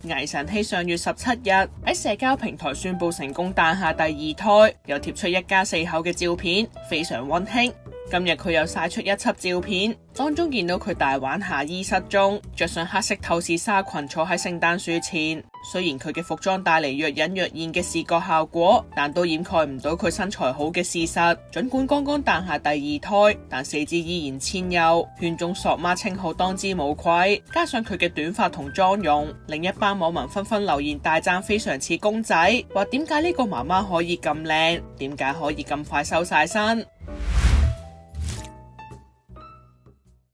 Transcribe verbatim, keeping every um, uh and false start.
倪晨曦上月十七日喺社交平台宣布成功誕下第二胎，又貼出一家四口嘅照片，非常溫馨。今日佢又曬出一輯照片，當中見到佢大玩下衣失蹤，着上黑色透視紗裙坐喺聖誕樹前。雖然佢嘅服裝帶嚟若隱若現嘅視覺效果，但都掩蓋唔到佢身材好嘅事實。盡管剛剛誕下第二胎，但四肢依然纖幼，圈中索媽稱號當之無愧。加上佢嘅短髮同妝容，另一班網民紛紛留言大讚非常似公仔，話點解呢個媽媽可以咁靚，點解可以咁快收晒身。